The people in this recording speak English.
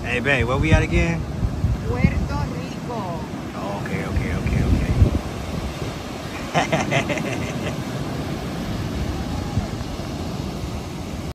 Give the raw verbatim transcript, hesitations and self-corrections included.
Hey, babe, where we at again? Puerto Rico. Oh, okay, okay, okay, okay.